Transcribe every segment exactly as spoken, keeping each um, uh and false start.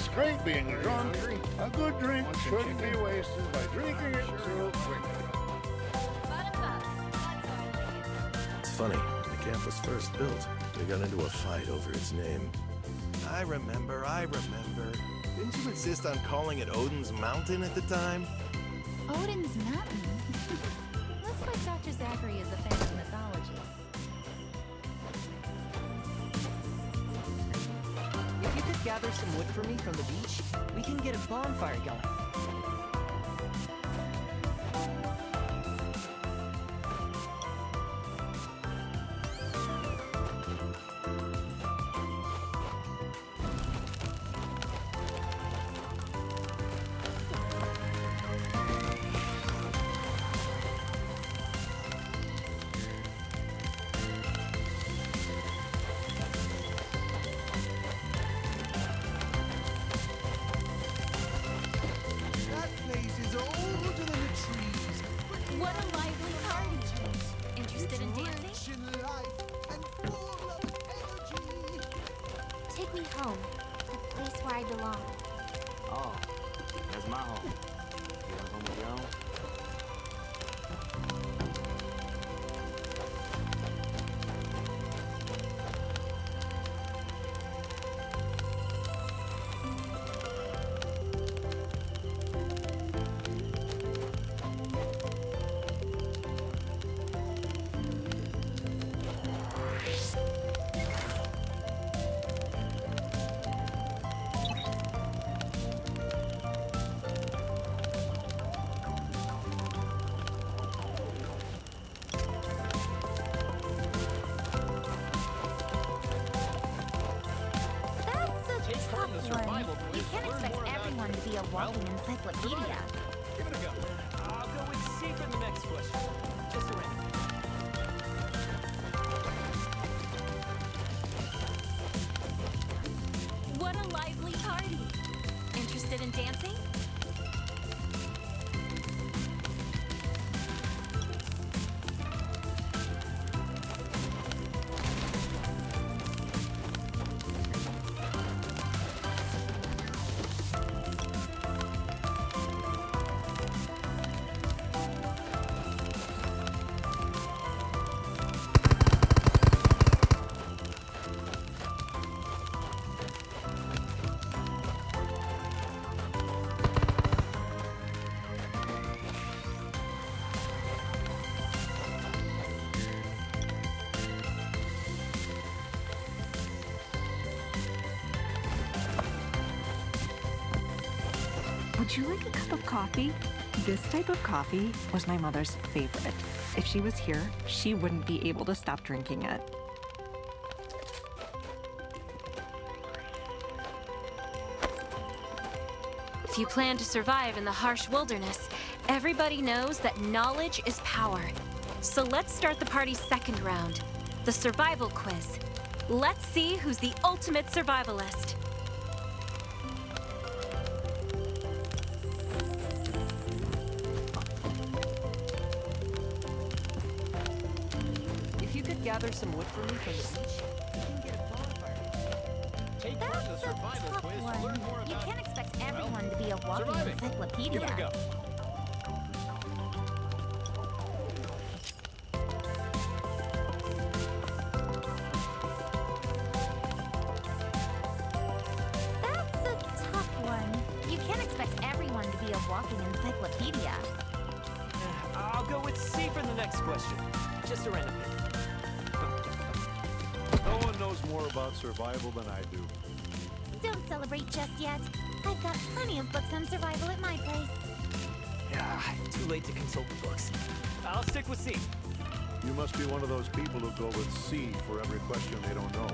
It's great being drunk. A good drink shouldn't be wasted by drinking it too quickly. It's funny, when the camp was first built, we got into a fight over its name. I remember, I remember. Didn't you insist on calling it Odin's Mountain at the time? Odin's Mountain? Looks like Doctor Zachary is a fan of mythology. If you could gather some wood for me from the beach, we can get a bonfire going. What a lively party! Interested in dancing? Take me home, the place where I belong. Oh, that's my home. You want home of your own? You can't expect everyone to be a walking encyclopedia. Give it a go. I'll go with C for the next question. Just a random. What a lively party! Interested in dancing? Would you like a cup of coffee? This type of coffee was my mother's favorite. If she was here, she wouldn't be able to stop drinking it. If you plan to survive in the harsh wilderness, everybody knows that knowledge is power. So let's start the party's second round, the survival quiz. Let's see who's the ultimate survivalist. If you could gather some wood for me from the beach, we can get a bonfire. Take part in the That's a survival tough quiz to one. learn more You about can't expect everyone to be a walking surviving. encyclopedia. Give it a go. That's a tough one. You can't expect everyone to be a walking encyclopedia. I'll go with C for the next question. Just a random pick. No one knows more about survival than I do. Don't celebrate just yet. I've got plenty of books on survival at my place. Yeah, too late to consult the books. I'll stick with C. You must be one of those people who go with C for every question they don't know.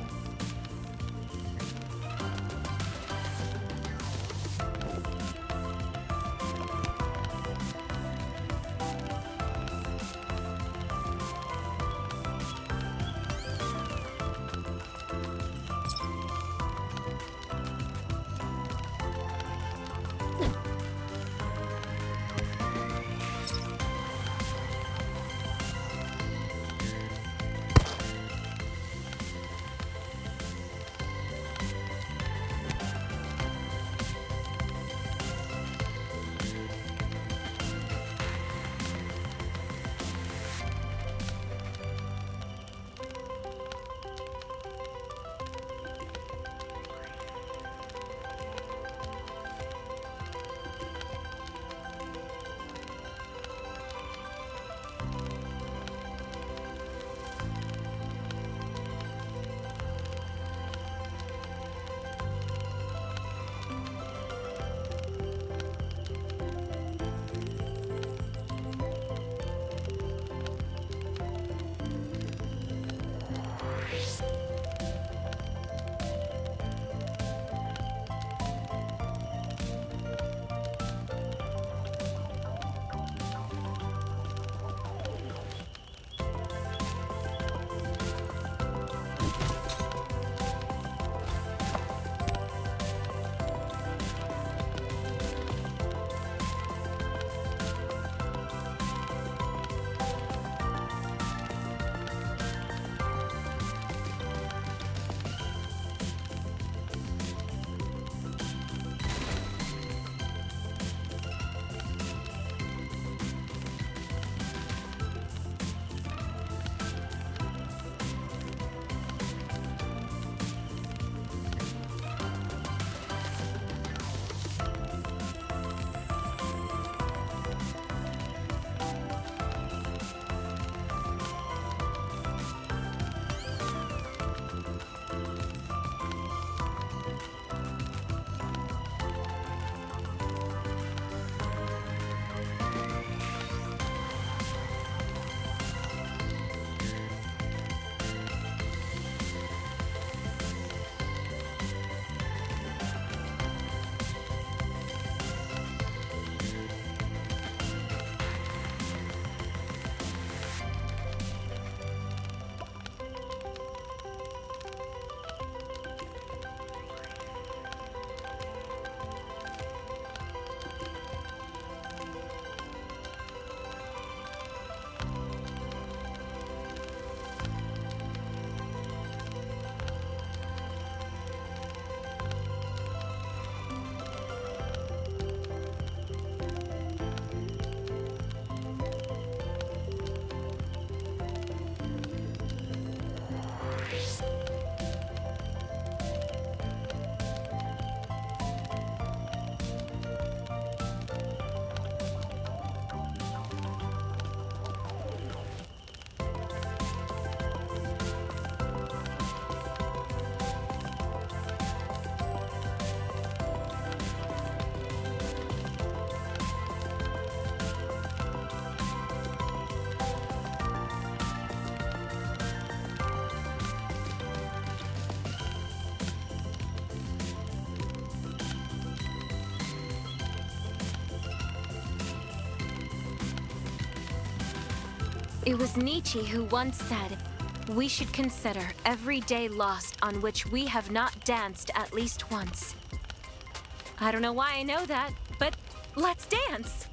It was Nietzsche who once said, "We should consider every day lost on which we have not danced at least once." I don't know why I know that, but let's dance!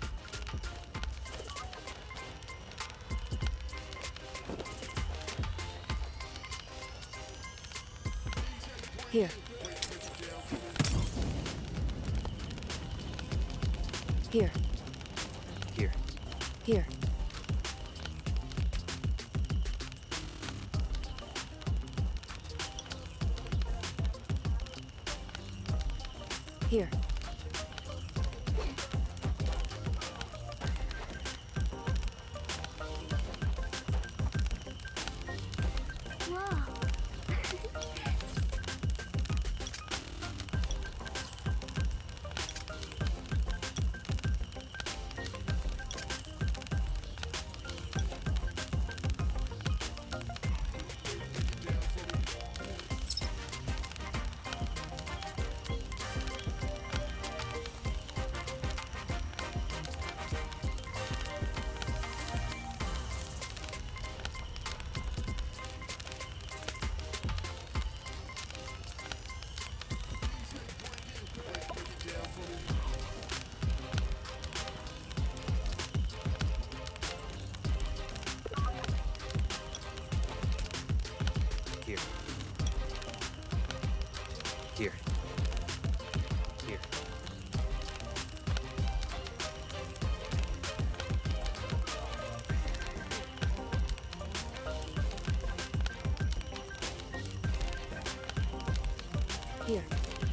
Here. Here. Here. Here. Here. Whoa. Here. Here. Here. Here.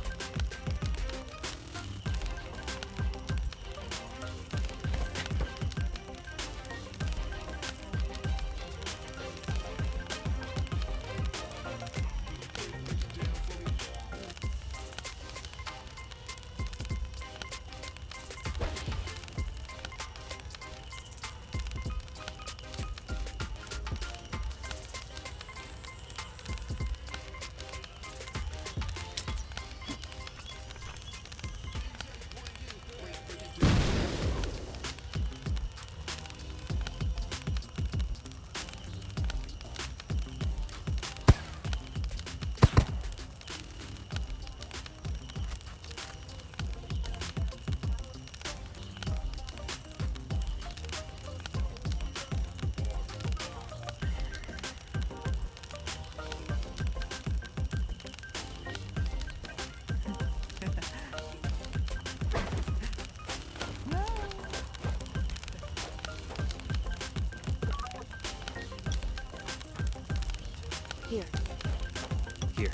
Here. Here.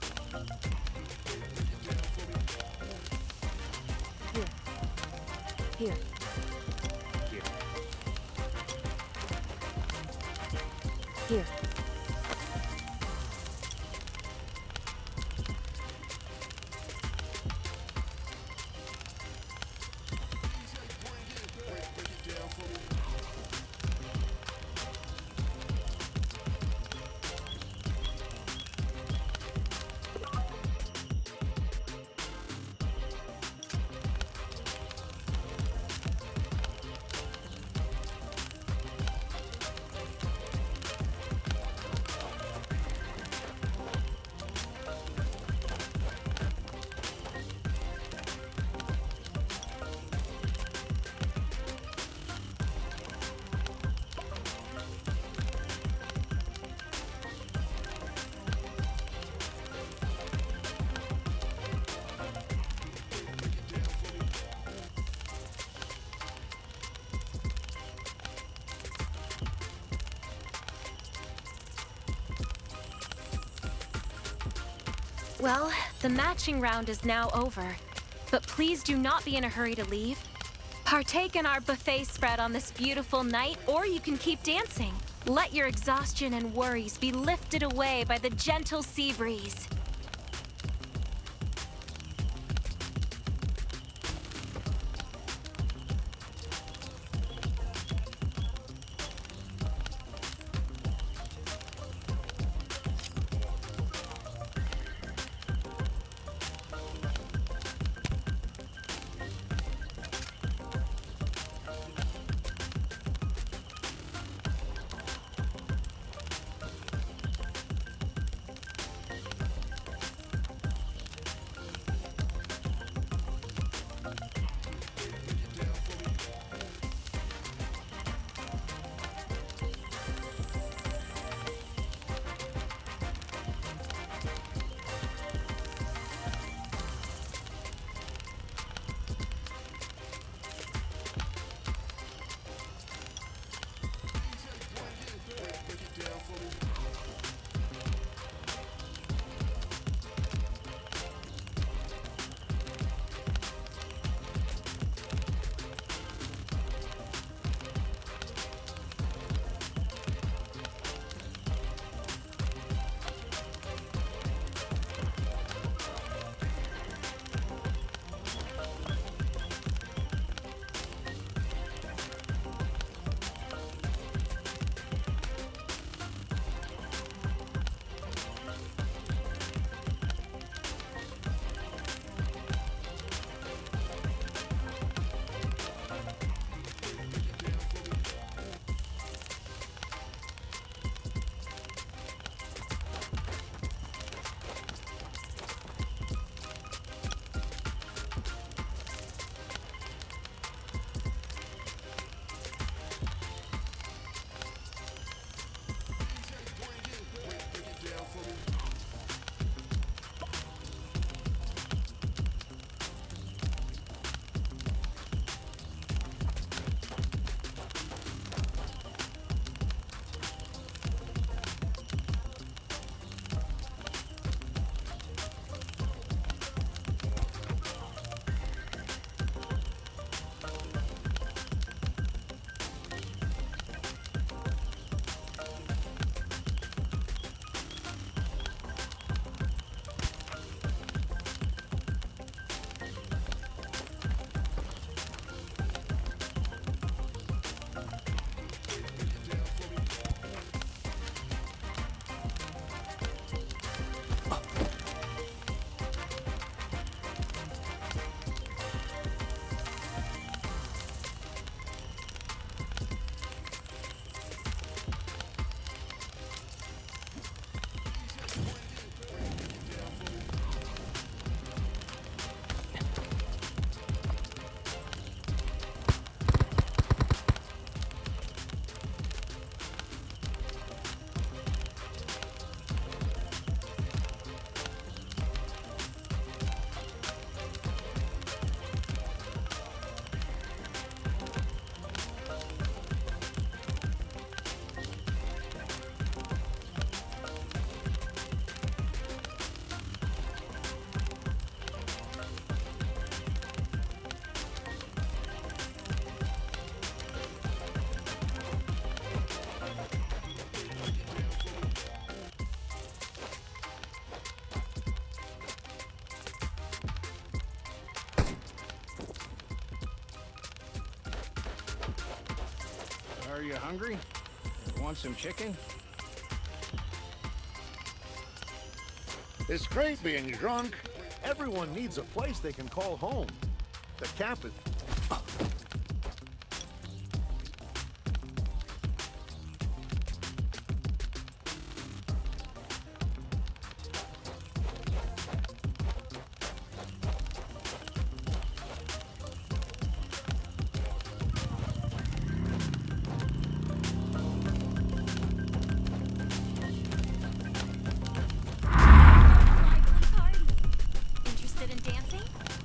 Here. Here. Here. Here. Well, the matching round is now over. But please do not be in a hurry to leave. Partake in our buffet spread on this beautiful night, or you can keep dancing. Let your exhaustion and worries be lifted away by the gentle sea breeze. you hungry? Want some chicken? It's great being drunk. Everyone needs a place they can call home. The camp is... Interested in dancing?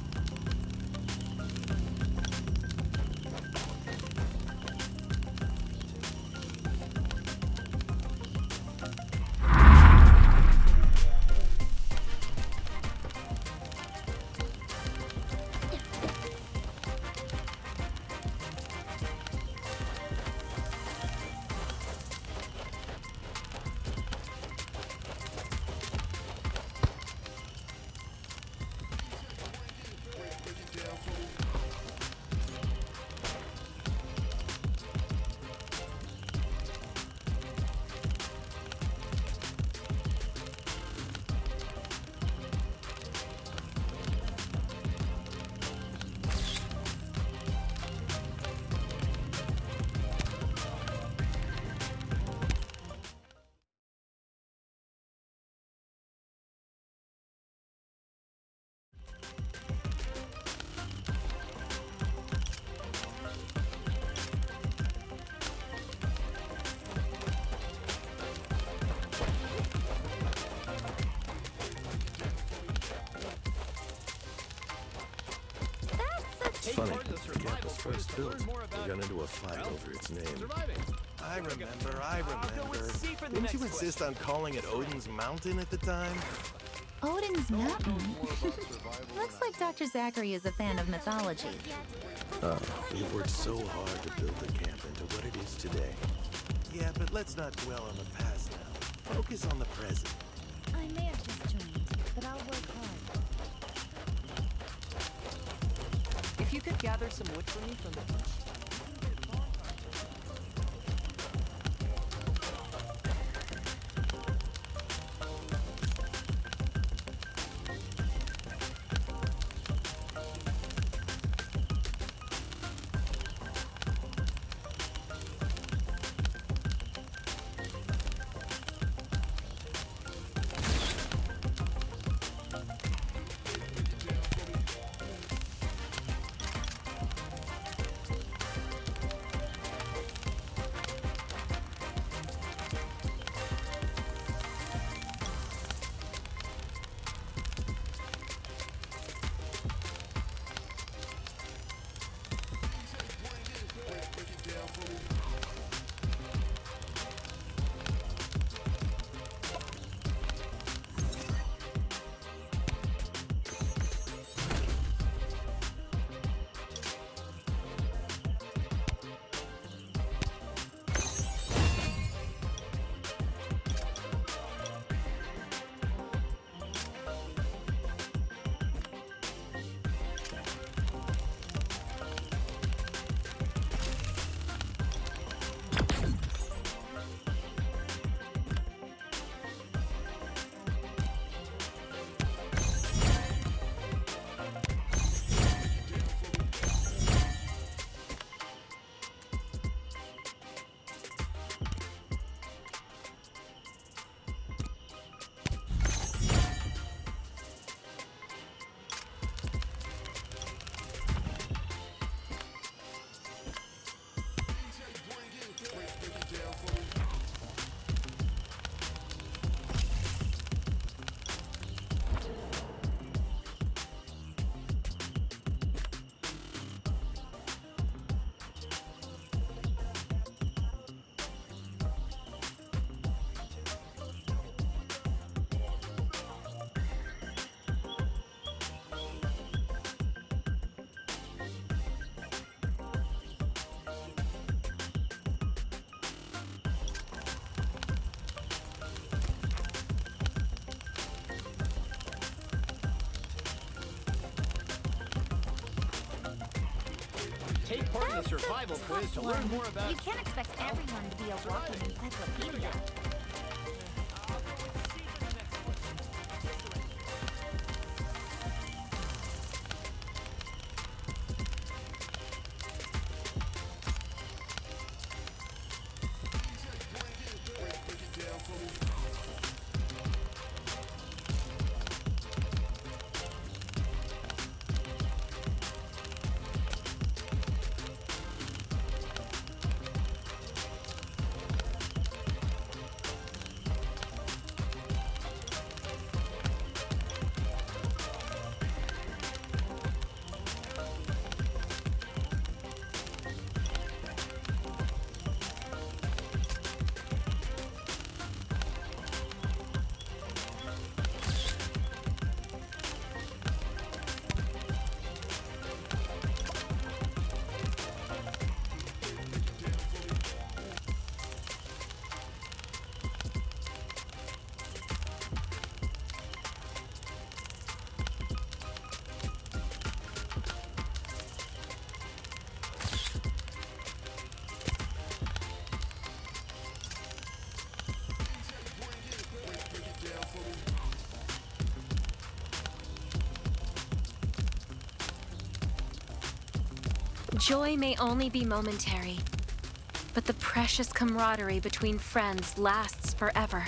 It's funny, when the camp was first built, they got into a fight over its name. I remember, I remember. Didn't you insist on calling it Odin's Mountain at the time? Odin's Mountain? Looks like Doctor Zachary is a fan of mythology. Oh, we've worked so hard to build the camp into what it is today. Yeah, but let's not dwell on the past now. Focus on the present. I may have just joined, but I'll work hard. If you could gather some wood for me from the bush. Take part in the That's a survival tough quiz to one. learn more about... You can't expect everyone to be a walking encyclopedia. I'll go with C for the next question. Just around. Joy may only be momentary, but the precious camaraderie between friends lasts forever.